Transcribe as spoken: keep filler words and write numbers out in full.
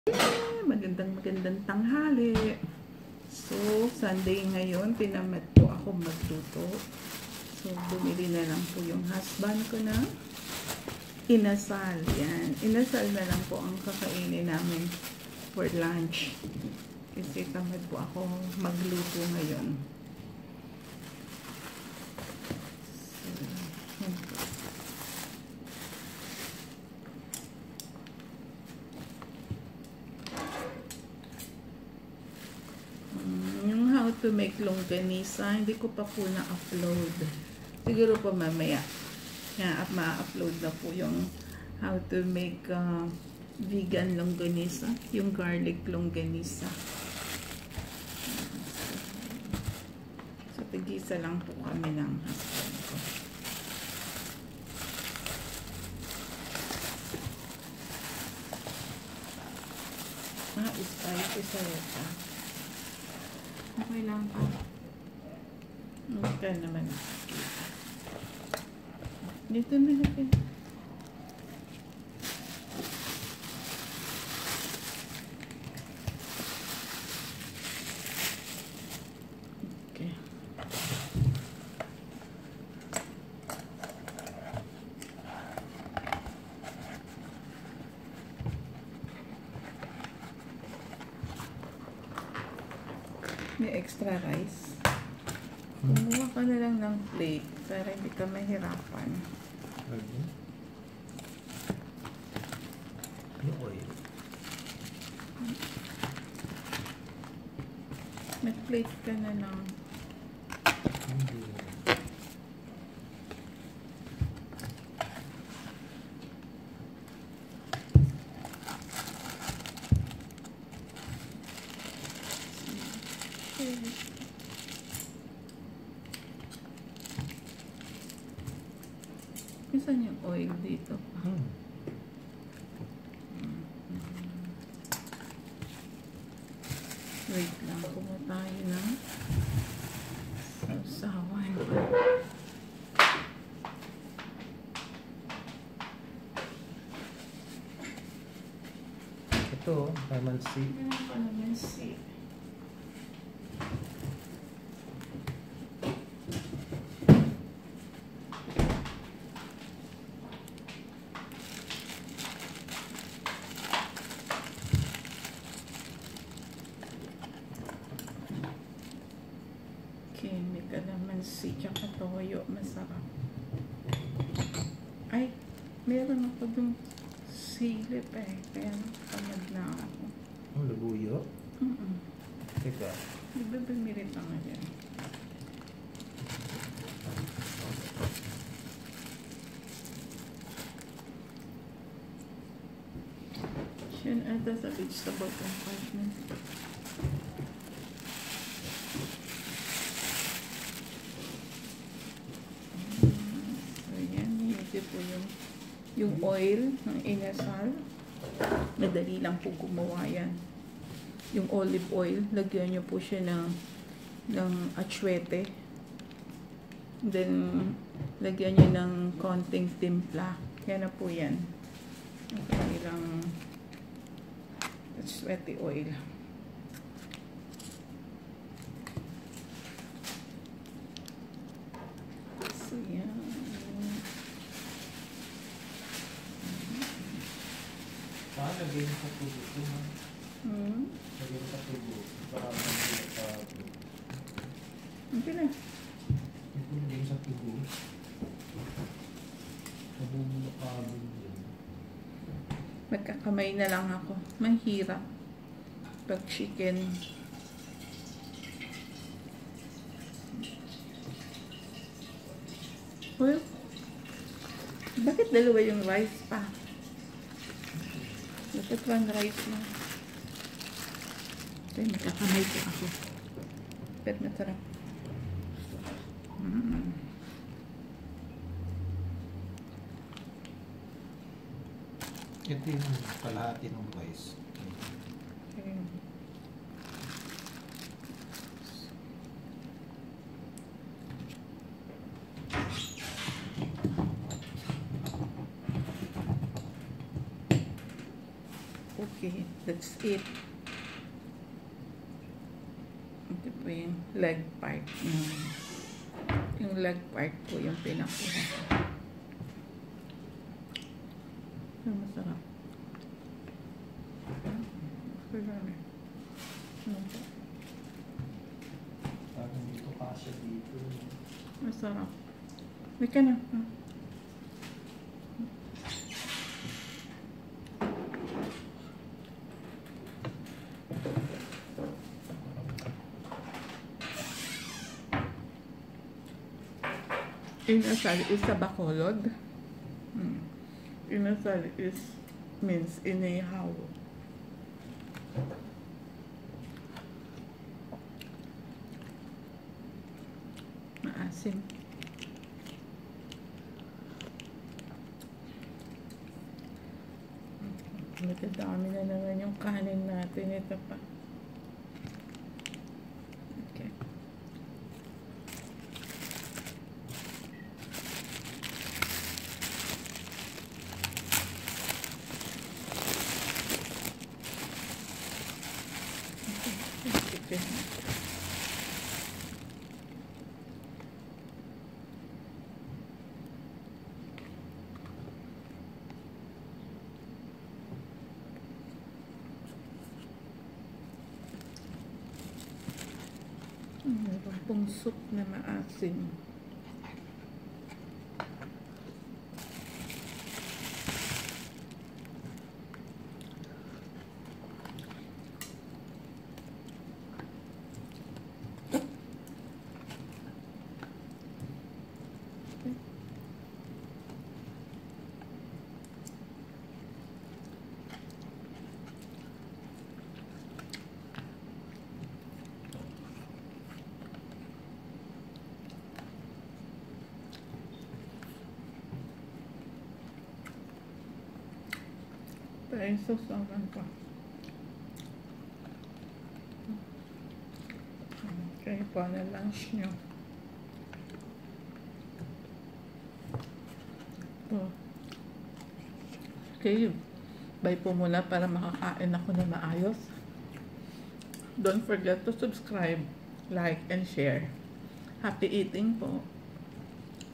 Magandang magandang tanghali. So, Sunday ngayon, tinamad po ako magluto. So, bumili na lang po yung husband ko na inasal. Yan. Inasal na lang po ang kakainin namin for lunch. Kasi tamad po ako magluto ngayon. So, yan po. To make longganisa, hindi ko pa po na-upload. Siguro po mamaya yeah, ma-upload na po yung how to make uh, vegan longganisa, yung garlic longganisa. So, tigisa lang po kami ng husband ko. Ah, spicy sa ito. Okay lang po. Okay naman. Dito na natin. Okay. May extra rice. Kumuha ka na lang ng plate para hindi ka mahirapan. Ano oil? Nag-plate ka na ng Saan yung oil dito? Hmm. Wait lang, kumuha tayo ng sausawan. Ito, calamansi. Ano pa naman si? Okay, may kalamansi tsaka toyo, masarap. Ay, meron ako dun silip eh, kaya tamad na ako. Ang labuyo? Mm -mm. Teka. Di ba bumili pa nga yan? Yan ata sa vegetable compartment. So yan, ito po yung, yung oil ng inasal. Madali lang po gumawa yan. Yung olive oil, lagyan nyo po siya ng, ng atsuete. Then, lagyan nyo ng konting timpla. Yan na po yan. Okay lang. Atsuete oil. So, yan. Saan lagay mo sa tubo ito? Hmm? Lagay mo sa tubo. Para mag-ilap sa tubo. Okay na. Ito lagay mo sa tubo. Nabubulok ka din yun. Magkakamay na lang ako. Mahirap. Pag chicken. Well, bakit dalawa yung rice pa? Bakit one rice na? Okay, magkakamay po ako. Pero masarap. Mm. Ito yung kalahati ng rice. Okay. Okay. That's it. Ito po yung leg part. Mm. Yung leg part po yung pinakuha ko. Yung masarap. Masarap. Parang dito kasya dito. Masarap. May ka na. Ha? Inasal is sa Bacolod. Hmm. Inasal is means inihaw. Maasim. Matadami na naman yung kanin natin. Ito pa. Okay. Okay. Meron pong soup na maasim. Pero susawan ko. Kayo po na lunch nyo. Oh. Okay, bye po muna para makakain ako na maayos. Don't forget to subscribe, like, and share. Happy eating po.